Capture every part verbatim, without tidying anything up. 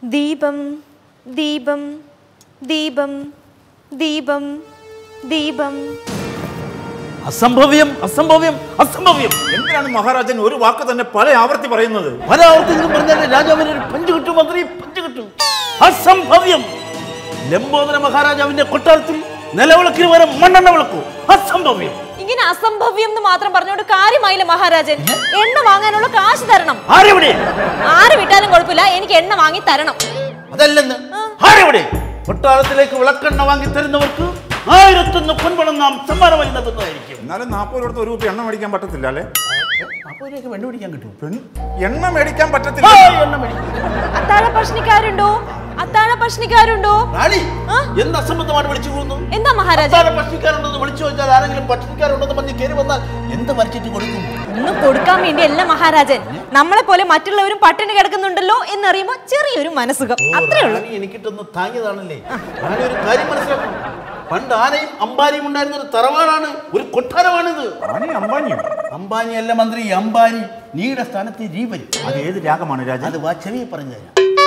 ദീപം ദീപം ദീപം ദീപം ദീപം. അസംഭവ്യം അസംഭവ്യം അസംഭവ്യം. എന്തിനാണ് മഹാരാജൻ ഒരു വാക്ക് തന്നെ പല ആവർത്തി പറയുന്നത്? പല ആവർത്തി പറഞ്ഞാൽ രാജാവിന് ഒരു പഞ്ച് കിട്ടും, മന്ത്രി പഞ്ച് കിട്ടും. അസംഭവ്യം. ലംബോദര മഹാരാജാവിന്റെ കൊട്ടാരത്തിൽ നിലവിളക്കിന് വരെ മണ്ണെണ്ണ വിളക്കൂ. അസംഭവ്യം. ഇങ്ങനെ അസംഭവ്യം എന്ന് മാത്രം പറഞ്ഞുകൊണ്ട് കാര്യമായില്ല മഹാരാജൻ. എണ്ണ വാങ്ങാനുള്ള കാശ് തരണം. ആരെവിടെ? ആര് വിട്ടാലും കുഴപ്പമില്ല, എനിക്ക് എണ്ണ വാങ്ങി തരണം. അതല്ലെന്ന്. ആരെവിടെ? കൊട്ടാരത്തിലേക്ക് വിളക്കെണ്ണ വാങ്ങി തരുന്നവർക്ക് ആയിരത്തൊന്ന് പൊൻപണം നാം സമ്മാനമായി നൽകുന്നതായിരിക്കും. എന്നാലും നാൽപ്പത് രൂപ ഒരു രൂപ എണ്ണ മേടിക്കാൻ പറ്റത്തില്ല അല്ലേ? നാൽപ്പത് രൂപയ്ക്ക് വെണ്ണ മേടിക്കാൻ കിട്ടും. എണ്ണ മേടിക്കാൻ പറ്റത്തില്ല. അത്താഴ പ്രശ്നക്കാരുണ്ടോ? അത്താഴ പ്രശ്നക്കാരുണ്ടോ? എന്ത് അസംബന്ധമാണ് വിളിച്ചു പോകുന്നു? എന്താ മഹാരാജ? പട്ടിണിക്കാരുണ്ടെന്ന് വിളിച്ചു വെച്ചാൽ ആരെങ്കിലും പട്ടിണിക്കാരുണ്ടെന്ന് പറഞ്ഞ് കയറി വന്നാൽ എന്ത് വരച്ചിട്ട് കൊടുക്കും? ഒന്നും കൊടുക്കാൻ വേണ്ടിയല്ല മഹാരാജൻ, നമ്മളെ പോലെ മറ്റുള്ളവരും പട്ടിണി കിടക്കുന്നുണ്ടല്ലോ എന്നറിയുമ്പോ ചെറിയൊരു മനസുഖം, അത്രേ ഉള്ളൂ. എനിക്കിട്ടൊന്ന് താങ്ങിയതാണല്ലേ. ഞാനൊരു കാര്യം മനസ്സിലാക്കണം. പണ്ട് ആനയും അംബാനിയും ഉണ്ടായിരുന്ന ഒരു തറവാടാണ്, ഒരു കൊട്ടാരമാണിത്. അംബാനിയോ? അംബാനി അല്ല മന്ത്രി, അംബാനി. നീയുടെ സ്ഥാനത്ത് രീ വരും. അത് ഏത് രാഗമാണ് രാജൻ? അത് വാ ചെവി പറഞ്ഞു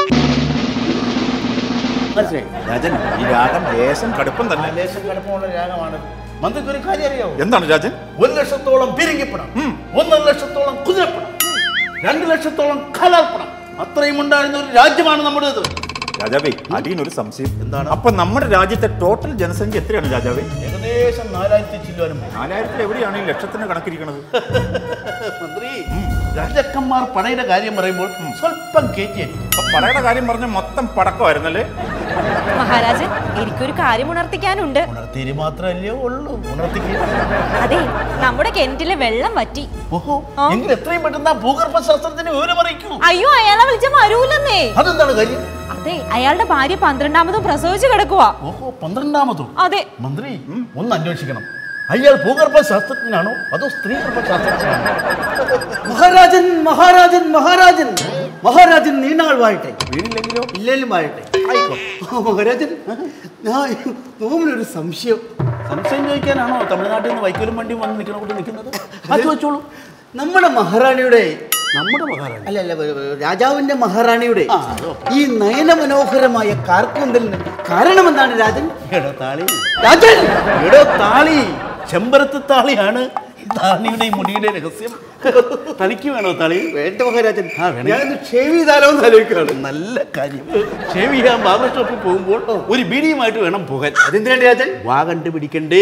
രാജൻ, ഈ രാഗം ലേശം കടുപ്പം തന്നെ. ലേശം കടുപ്പമുള്ള രാഗമാണ്. മന്ത്രിക്ക് ഒരു കാര്യം അറിയാവോ? എന്താണ് രാജൻ? ഒരു ലക്ഷത്തോളം പീരങ്കിപ്പണം, ഒന്നര ലക്ഷത്തോളം കുതിരപ്പണം, രണ്ടു ലക്ഷത്തോളം കലാൽപ്പണം, അത്രയും ഉണ്ടായിരുന്ന ഒരു രാജ്യമാണ് നമ്മുടേത്. രാജാവേ, അടിയനൊരു സംശയം. എന്താണ്? അപ്പൊ നമ്മുടെ രാജ്യത്തെ ടോട്ടൽ ജനസംഖ്യ എത്രയാണ് രാജാവേ? ഏകദേശം നാലായിരത്തി ചില്ലുവാനും. നാലായിരത്തിൽ എവിടെയാണ് ഈ ലക്ഷത്തിന് കണക്കിരിക്കുന്നത്? മന്ത്രി, രാജാക്കന്മാർ പടയുടെ കാര്യം പറയുമ്പോൾ സ്വല്പം കയറ്റിയായിരിക്കും. അപ്പൊ പടയുടെ കാര്യം പറഞ്ഞ മൊത്തം പടക്കമായിരുന്നല്ലേ? മഹാരാജൻ, എനിക്കൊരു കാര്യം ഉണർത്തിക്കാനുണ്ട്. ഉണർത്തിരി മാത്രമല്ലേ ഉള്ളൂ. ഉണർത്തിക്ക്. അതെ, നമ്മുടെ കിണറ്റിലെ വെള്ളം വറ്റി. ഓഹോ, എങ്കിൽ എത്രയും പെട്ടെന്ന് ഭൂഗർഭ ശാസ്ത്രത്തിന് വിവരം അറിയിക്കൂ. അയ്യോ, അയാളെ വിളിച്ച വരൂലെന്നേ. അതെന്താണ് കാര്യം? അതെ, അയാളുടെ ഭാര്യ പന്ത്രണ്ടാമതും പ്രസവിച്ചു കിടക്കുവാ. ഓഹോ, പന്ത്രണ്ടാമതും? അതെ. മന്ത്രി, ഒന്ന് അന്വേഷിക്കണം. അയാൾ ഭൂഗർഭ ശാസ്ത്രജ്ഞനാണോ അതോ സ്ത്രീ ഗർഭ ശാസ്ത്രജ്ഞനാണോ? മഹാരാജൻ മഹാരാജൻ മഹാരാജൻ മഹാരാജൻ നീണാൾ വാഴട്ടെ. വീടില്ലെങ്കിലോ? ഇല്ലെങ്കിലും വാഴട്ടെ. മഹാരാജൻ, ഞാൻ നോമിനൊരു സംശയം. സംശയം ചോദിക്കാനാണോ തമിഴ്നാട്ടിൽ നിന്ന് വൈക്കോലും വണ്ടിയും വന്ന് നിൽക്കുന്ന കൂട്ടി നിൽക്കുന്നത്? അത് ചോദിച്ചോളൂ. നമ്മുടെ മഹാറാണിയുടെ നമ്മുടെ മഹാറാണി അല്ല അല്ല രാജാവിന്റെ മഹാറാണിയുടെ ഈ നയന മനോഹരമായ കാർക്കൂന്തലിന് കാരണമെന്താണ് രാജൻ? എടോ താളി. രാജൻ, എടോ താളി, ചെമ്പരത്ത് താളിയാണ് താളിയുടെ ഈ മുടിയുടെ രഹസ്യം. തളിക്ക് വേണോ താളി? വേണ്ട മഹാരാജൻ, ഞാൻ ഷേവ് ചെയ്താലോ എന്ന് ആലോചിക്കുകയാണ്. നല്ല കാര്യം. ഷേവ് ചെയ്യാൻ ബാർബർ ഷോപ്പിൽ പോകുമ്പോൾ ഒരു ബീഡിയുമായിട്ട് വേണം പോകാൻ. അതെന്തിനാണ് രാജൻ? വാ കണ്ടുപിടിക്കണ്ടേ?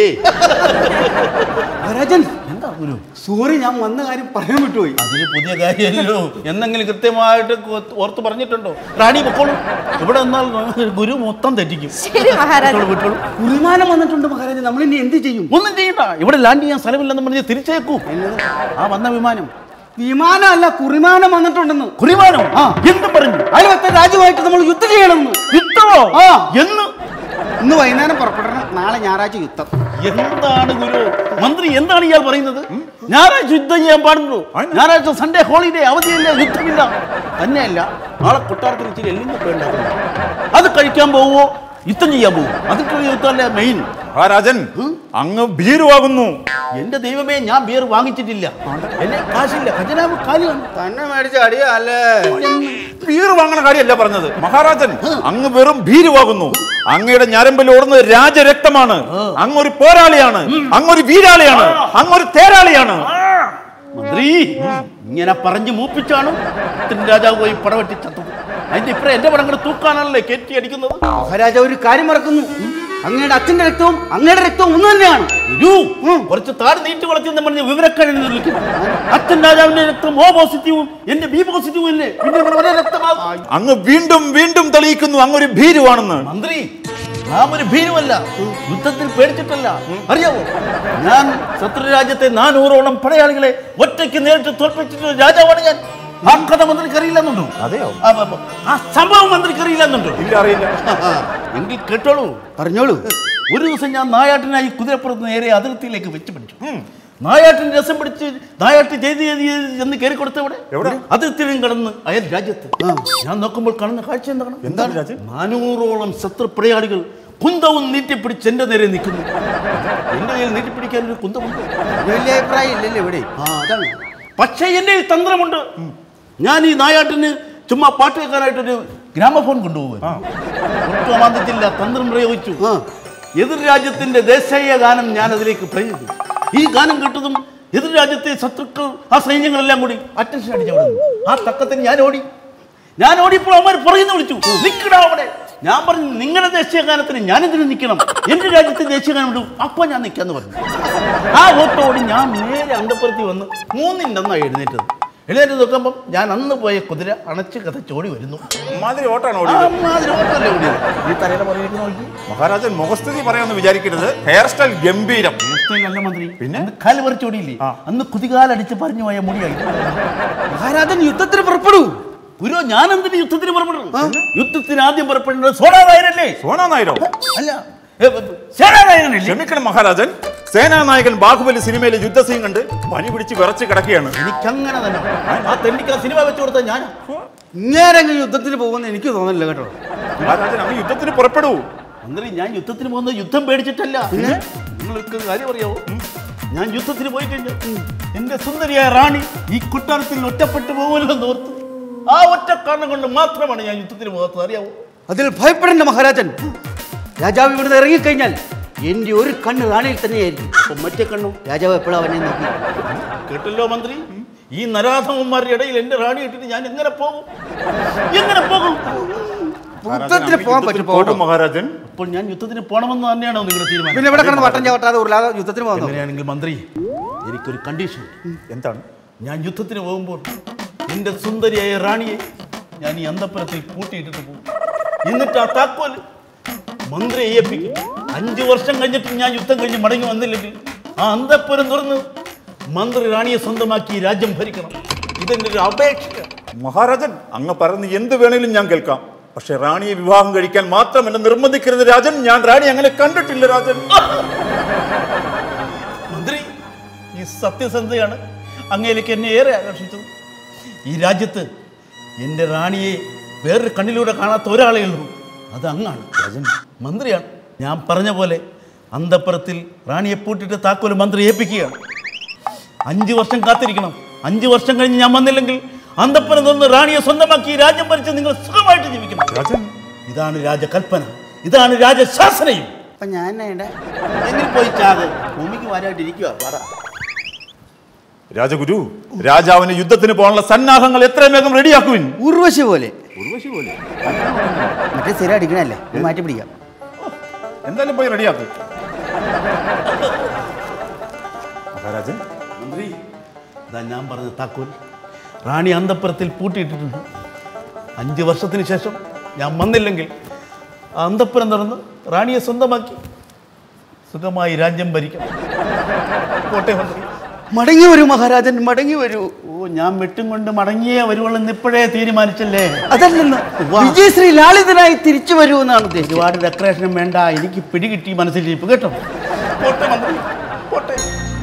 മഹാരാജൻ, എന്താ ഗുരു? സോറി, ഞാൻ വന്ന കാര്യം പറയാൻ വിട്ടുപോയി. അതിന് പുതിയ കാര്യമല്ലോ. എന്തെങ്കിലും കൃത്യമായിട്ട് ഓർത്ത് പറഞ്ഞിട്ടുണ്ടോ? റാണി പൊക്കോളൂ. ഇവിടെ വന്നാൽ ഗുരു മൊത്തം തെറ്റിക്കും. വിട്ടോളൂ. കുറിമാനം വന്നിട്ടുണ്ട് മഹാരാജൻ, നമ്മൾ ഇനി എന്ത് ചെയ്യും? ഒന്നും ചെയ്യണ്ട. ഇവിടെ ലാൻഡ് ചെയ്യാൻ സ്ഥലമില്ലെന്ന് പറഞ്ഞ് തിരിച്ചേക്കൂ. ആ വന്ന വിമാനം വിമാനം അല്ല, കുറിമാനം വന്നിട്ടുണ്ടെന്ന്. കുറിമാനം? ആ, എന്തും പറഞ്ഞു. അയൽവത്തെ രാജ്യമായിട്ട് നമ്മൾ യുദ്ധം ചെയ്യണമെന്ന്. യുദ്ധമോ? ആ, എന്ന് ഇന്ന് വൈകുന്നേരം പുറപ്പെടണം, നാളെ ഞായറാഴ്ച യുദ്ധം. എന്താണ് ഗുരു? മന്ത്രി എന്താണ് ഇയാൾ പറയുന്നത്? ഞായറാഴ്ച യുദ്ധം ചെയ്യാൻ പാടുള്ളൂ. ഞായറാഴ്ച സൺഡേ ഹോളിഡേ, അവധിയല്ല, യുദ്ധമില്ല. തന്നെയല്ല, നാളെ കൊട്ടാരത്തിൽ ഇച്ചിരി എല്ലിങ്ങൊക്കെ ഉണ്ടാക്കുന്നു. അത് കഴിക്കാൻ പോവോ യുദ്ധം ചെയ്യാൻ പോവും? അതിട്ടുള്ള യുദ്ധമല്ലേ മെയിൻ. രാജൻ, അങ്ങ് ഭീരുവാകുന്നു. എന്റെ ദൈവമേ, ഞാൻ ബിയർ വാങ്ങിച്ചിട്ടില്ല. എന്നെ കാശില്ല, ഖജനാവ് കാലിയാണ്. തന്നെ മേടിച്ച അടിയാ അല്ലേ? ബീർ വാങ്ങണ കാര്യമല്ല പറഞ്ഞത് മഹാരാജൻ. അങ്ങ് വെറും ഭീരുവാകുന്നു. അങ്ങയുടെ ഞരമ്പിൽ ഓടുന്നത് രാജരക്തമാണ്. അങ്ങൊരു പോരാളിയാണ്, അങ്ങൊരു വീരാളിയാണ്, അങ്ങൊരു തേരാളിയാണ്. മന്ത്രി, ഇങ്ങനെ പറഞ്ഞു മൂപ്പിച്ചാണ് രാജാവ് പോയി പടവെട്ടി ചത്തു. അതിന്റെ ഇപ്പറ എന്റെ പടങ്ങൾ തൂക്കാനാണല്ലേ കയറ്റി അടിക്കുന്നത്. മഹാരാജ ഒരു കാര്യം മറക്കുന്നു. അങ്ങയുടെ അച്ഛന്റെ രക്തവും അങ്ങയുടെ രക്തവും ഒന്ന് തന്നെയാണ്. കുറച്ച് താടി നീട്ടി വളർത്തി പറഞ്ഞ വിവരക്കഴിഞ്ഞ് വിളിക്കുന്നു. അച്ഛൻ രാജാവിന്റെ രക്തം ഓ പോസിറ്റീവും എന്റെ ബി പോസിറ്റീവും അല്ലേ? പിന്നെ ഒരേ രക്തമാകും. അങ്ങ് വീണ്ടും വീണ്ടും തെളിയിക്കുന്നു അങ്ങൊരു ഭീരുവാണെന്ന്. മന്ത്രി, നാം ഒരു ഭീരുവല്ല, യുദ്ധത്തിൽ പേടിച്ചിട്ടല്ല. അറിയാവോ, ഞാൻ ശത്രു രാജ്യത്തെ നാനൂറോളം പടയാളികളെ ഒറ്റയ്ക്ക് നേരിട്ട് തോൽപ്പിച്ചിട്ട് രാജാവാണ് ഞാൻ. ആ കഥ മന്ത്രിക്ക് അറിയില്ലെന്നുണ്ടോ? അതെയോ? ആ സംഭവം മന്ത്രിക്ക് അറിയില്ലെന്നുണ്ടോ? ഇല്ല, അറിയില്ല. എങ്കിൽ കേട്ടോളൂ, പറഞ്ഞോളൂ. ഒരു ദിവസം ഞാൻ നായാട്ടിനായി കുതിരപ്പുറത്ത് നേരെ അതിർത്തിയിലേക്ക് വെച്ച് പിടിച്ചു. നായാട്ടിന് രസം പിടിച്ച് നായാട്ട് ചെയ്ത് എന്ന് കയറി കൊടുത്തവിടെ അതിർത്തിയും കടന്ന് അയൽ രാജ്യത്ത് ഞാൻ നോക്കുമ്പോൾ കാണുന്ന കാഴ്ച എന്താണ്? എന്താണ് രാജ്യം? നാനൂറോളം ശത്രു പടയാളികൾ കുന്തവും നീട്ടിപ്പിടിച്ച് എന്റെ നേരെ നിൽക്കുന്നു. എന്റെ കയ്യിൽ നീട്ടിപ്പിടിക്കാൻ ഒരു കുന്തമുണ്ട്. വലിയ അഭിപ്രായം ഇല്ലല്ലോ ഇവിടെ. ആ, അതാണ്. പക്ഷേ എന്റെ തന്ത്രമുണ്ട്. ഞാൻ ഈ നായാട്ടിന് ചുമ്മാ പാട്ട് കേൾക്കാനായിട്ടൊരു ഗ്രാമഫോൺ കൊണ്ടുപോകും. ഒട്ടും അമാന്തിച്ചില്ല, തന്ത്രം പ്രയോഗിച്ചു. എതിർ രാജ്യത്തിന്റെ ദേശീയ ഗാനം ഞാൻ അതിലേക്ക് പ്ലേ ചെയ്തു. ഈ ഗാനം കേട്ടതും എതിർ രാജ്യത്തെ ശത്രുക്കൾ ആ സൈന്യങ്ങളെല്ലാം കൂടി അറ്റൻഷൻ അടിച്ചവിടുന്നു. ആ തക്കത്തിന് ഞാൻ ഓടി ഞാൻ ഓടിയപ്പോൾ അവന്മാർ പുറകിൽ നിന്ന് വിളിച്ചു, നിൽക്കടാ അവിടെ. ഞാൻ പറഞ്ഞു, നിങ്ങളുടെ ദേശീയ ഗാനത്തിന് ഞാനെന്തിനു നിൽക്കണം, എന്റെ രാജ്യത്തെ ദേശീയ ഗാനം ഇടും, അപ്പൊ ഞാൻ നിൽക്കാന്ന് പറഞ്ഞു. ആ ഓട്ടോ ഓടി ഞാൻ നേരെ അന്തപ്പുറത്തി വന്ന് മൂന്നിൻ്റെ അന്നാണ് എഴുന്നേറ്റത്. എഴുന്നേറ്റ് നോക്കുമ്പം ഞാൻ അന്ന് പോയ കുതിര അണച്ച് കഥച്ചോടി വരുന്നു. മാതിരി ഓട്ടാണ് മഹാരാജൻ. മുഖസ്ഥിതി പറയാമെന്ന് വിചാരിക്കരുത്. ഹെയർ സ്റ്റൈൽ ഗംഭീരം. അല്ല മന്ത്രി, പിന്നെ കാല് പറിച്ചോടിയില്ലേ, അന്ന് കുതികാലടിച്ച് പറഞ്ഞു പോയ മുടിയായി. മഹാരാജൻ യുദ്ധത്തിന് പുറപ്പെടൂ. ഗുരു, ഞാൻ എന്തിന് യുദ്ധത്തിന് പുറപ്പെടുന്നു? യുദ്ധത്തിന് ആദ്യം പുറപ്പെടുന്നത് സോണാ നായരല്ലേ? സോണാ നായരോ? അല്ല, സേനാനായകനല്ലേ? ക്ഷമിക്കണം മഹാരാജൻ, സേനാനായകൻ ബാഹുബലി സിനിമയിലെ യുദ്ധസീൻ കണ്ട് പനി പിടിച്ച് വിറച്ച് കിടക്കുകയാണ്. എനിക്കങ്ങനെ തന്നെ. ആ തെണ്ടിക്ക് ആ സിനിമ വെച്ചു കൊടുത്ത ഞാൻ ഇങ്ങേരെങ്കിലും യുദ്ധത്തിന് പോകുമെന്ന് എനിക്ക് തോന്നില്ല കേട്ടോ. മഹാരാജൻ, അങ്ങ് യുദ്ധത്തിന് പുറപ്പെടൂ. മന്ത്രി, ഞാൻ യുദ്ധത്തിന് പോകുന്നത് യുദ്ധം പേടിച്ചിട്ടല്ല. നിങ്ങൾക്ക് കാര്യം അറിയാവോ? ഞാൻ യുദ്ധത്തിന് പോയി കഴിഞ്ഞാൽ എന്റെ സുന്ദരിയായ റാണി ഈ കൊട്ടാരത്തിൽ ഒറ്റപ്പെട്ടു പോകുമല്ലോ ഓർത്ത് ആ ഒറ്റ കാരണം കൊണ്ട് മാത്രമാണ് ഞാൻ യുദ്ധത്തിന് പോകാത്തത്. അറിയാവോ? അതിൽ ഭയപ്പെടേണ്ട മഹാരാജൻ. രാജാവ് ഇവിടുന്ന് ഇറങ്ങിക്കഴിഞ്ഞാൽ എന്റെ ഒരു കണ്ണ് റാണിയിൽ തന്നെയായിരിക്കും. മറ്റേ കണ്ണു രാജാവ് എപ്പോഴാ അവനെ നോക്കി. കേട്ടല്ലോ മന്ത്രി, ഈ നരാധമന്മാരുടെ ഇടയിൽ എന്റെ റാണി ഇട്ടിട്ട് ഞാൻ എങ്ങനെ പോകും? എങ്ങനെ പോകും? യുദ്ധത്തിന് പോകാൻ പറ്റും മഹാരാജൻ. അപ്പോൾ ഞാൻ യുദ്ധത്തിന് പോകണമെന്ന് തന്നെയാണോ നിങ്ങളുടെ തീരുമാനം? പിന്നെ ഇവിടെ കിടന്ന് വട്ടം ചവിട്ടാതെ ഉരുളാതെ യുദ്ധത്തിന് പോകുന്നു. അങ്ങനെയാണെങ്കിൽ മന്ത്രി, എനിക്കൊരു കണ്ടീഷൻ. എന്താണ്? ഞാൻ യുദ്ധത്തിന് പോകുമ്പോൾ എന്റെ സുന്ദരിയായ റാണിയെ ഞാൻ ഈ അന്തപ്പുരത്തിൽ പൂട്ടിയിട്ടിട്ട് പോകും. എന്നിട്ട് ആ താക്കോല് മന്ത്രിയെ ഏൽപ്പിക്കും. അഞ്ചു വർഷം കഴിഞ്ഞിട്ട് ഞാൻ യുദ്ധം കഴിഞ്ഞ് മടങ്ങി വന്നില്ലെങ്കിൽ ആ അന്തപ്പുരം തുറന്ന് മന്ത്രി റാണിയെ സ്വന്തമാക്കി രാജ്യം ഭരിക്കണം. ഇതെന്റെ ഒരു അപേക്ഷ. മഹാരാജൻ, അങ്ങ് പറയുന്ന എന്ത് വേണേലും ഞാൻ കേൾക്കാം. പക്ഷെ റാണിയെ വിവാഹം കഴിക്കാൻ മാത്രം എന്നെ നിർബന്ധിക്കരുത് രാജൻ. ഞാൻ റാണി അങ്ങനെ കണ്ടിട്ടില്ല രാജൻ. മന്ത്രി, ഈ സത്യസന്ധതയാണ് അങ്ങയിലേക്ക് എന്നെ ഏറെ ആകർഷിച്ചത്. ഈ രാജ്യത്ത് എൻ്റെ റാണിയെ വേറൊരു കണ്ണിലൂടെ കാണാത്ത ഒരാളേ ഉള്ളൂ, അത് അങ്ങാണ്. മന്ത്രിയാണ്. ഞാൻ പറഞ്ഞ പോലെ അന്തപ്പുരത്തിൽ റാണിയെ പൂട്ടിട്ട് താക്കോല് മന്ത്രി ഏൽപ്പിക്കുകയാണ്. അഞ്ചു വർഷം കാത്തിരിക്കണം. അഞ്ചു വർഷം കഴിഞ്ഞ് ഞാൻ വന്നില്ലെങ്കിൽ അന്തപ്പുരം നിന്ന് റാണിയെ സ്വന്തമാക്കി രാജ്യം ഭരിച്ച് നിങ്ങൾ സുഖമായിട്ട് ജീവിക്കണം. ഇതാണ് രാജകൽപ്പന, ഇതാണ് രാജശാസനയും. അപ്പൊ ഞാൻ എങ്ങനെ പോയി ചാക് ഭൂമിക്ക് വാരായിട്ട് ഇരിക്കുക. പറ രാജഗുരു, രാജാവിന് യുദ്ധത്തിന് പോകാനുള്ള സന്നാഹങ്ങൾ എത്രയും വേഗം റെഡിയാക്കുവിൻ. ഉർവശി പോലെ ഉർവശി പോലെ മറ്റേ സ്ഥിരം അടിക്കണല്ലേ, മാറ്റി പിടിക്കാം. എന്തായാലും പോയി റെഡിയാക്കും. മഹാരാജൻ. മന്ത്രി, ഇതാ ഞാൻ പറഞ്ഞ താക്കോൽ റാണി അന്തപ്പുരത്തിൽ പൂട്ടിയിട്ടിട്ടുണ്ട്. അഞ്ച് വർഷത്തിന് ശേഷം ഞാൻ വന്നില്ലെങ്കിൽ ആ അന്തപ്പുരം തുറന്ന് റാണിയെ സ്വന്തമാക്കി സുഖമായി രാജ്യം ഭരിക്കണം. കോട്ടെ മന്ത്രി. മടങ്ങി വരൂ മഹാരാജൻ, മടങ്ങി വരൂ. ഓ, ഞാൻ വെട്ടും കൊണ്ട് മടങ്ങിയേ വരുവുള്ളെന്ന് ഇപ്പോഴേ തീരുമാനിച്ചല്ലേ? അതല്ലെന്ന്, വിജയശ്രീ ലാളിതനായി തിരിച്ചു വരൂ എന്നാണ് ഉദ്ദേശിച്ചത്. ഒരുപാട് ഡെക്കറേഷനും വേണ്ട, എനിക്ക് പിടികിട്ടി മനസ്സിലിരിപ്പ് കേട്ടോ. കോട്ടെ മന്ത്രി, കോട്ടെ.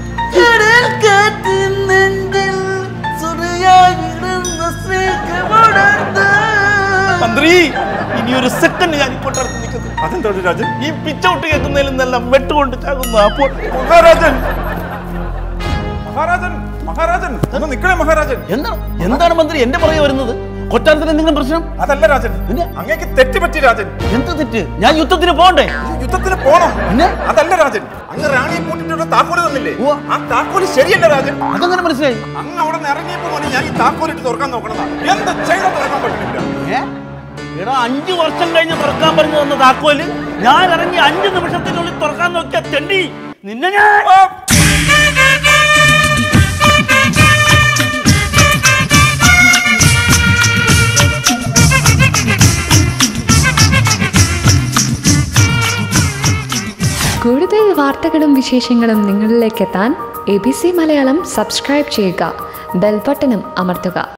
മന്ത്രി, ഇനി ഒരു സെക്കൻഡ് ഞാൻ കൊട്ടാരത്തിൽ നിൽക്കുന്നു. അതെന്താ രാജൻ? ഈ പിച്ചൗട്ട് കേൾക്കുന്നതിൽ നിന്നെല്ലാം വെട്ടുകൊണ്ട് ചാകുന്നു. അപ്പോൾ മഹാരാജൻ, മഹാരാജൻ, മഹാരാജൻ ഒന്ന് നിൽക്കണേ മഹാരാജൻ. എന്താണ് എന്താണ് മന്ത്രി എന്റെ പുറകെ വരുന്നത്? കൊട്ടാരത്തിന് എന്തെങ്കിലും പ്രശ്നം? അതല്ല രാജൻ, പിന്നെ അങ്ങേക്ക് തെറ്റുപറ്റി രാജൻ. എന്ത് തെറ്റ്? ഞാൻ യുദ്ധത്തിന് പോകണ്ടേ? യുദ്ധത്തിന് പോണം. പിന്നെ അതല്ല രാജൻ, അങ്ങ് റാണിയെ പൂട്ടിട്ട് താക്കോല് തന്നില്ലേ? ആ താക്കോല് ശരിയല്ല രാജൻ. അതെങ്ങനെ മനസ്സിലായി? അങ്ങ് അവിടെ നിന്ന് ഇറങ്ങിയപ്പോ ഞാൻ ഈ താക്കോലിട്ട് തുറക്കാൻ നോക്കണതാ. എന്ത് ചെയ്താൽ തുറക്കാൻ പറ്റില്ല. എടാ, അഞ്ചു വർഷം കഴിഞ്ഞ് തുറക്കാൻ പറഞ്ഞു തന്ന താക്കോല് ഞാൻ ഇറങ്ങി അഞ്ചു നിമിഷത്തിനുള്ളിൽ തുറക്കാൻ നോക്കിയ തെണ്ടി നിന്നെ ഞാൻ. കൂടുതൽ വാർത്തകളും വിശേഷങ്ങളും നിങ്ങളിലേക്ക് എത്താൻ A B C Malayalam subscribe ചെയ്യുക, ബെൽ ബട്ടണും അമർത്തുക.